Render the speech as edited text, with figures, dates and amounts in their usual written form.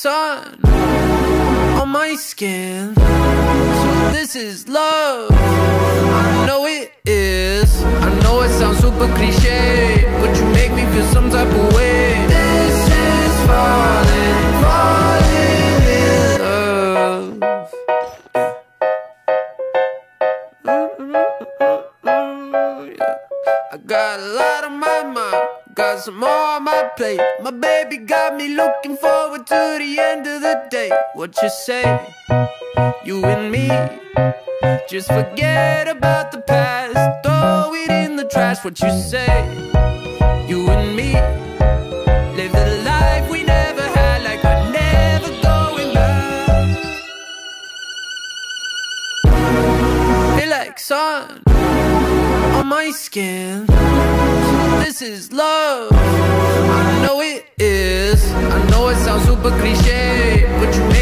sun on my skin. So this is love. I know it is. I know it sounds super cliche, but you make me feel some type of way. This is falling, falling in love. I got a lot on my mind, got some more on my plate. My baby got me looking forward to the end of the day. What you say? You and me, just forget about the past, throw it in the trash. What you say? You and me, live the life we never had, like we're never going back. Feel like sun on my skin. So this is love. I know it is. I know it sounds super cliche, but you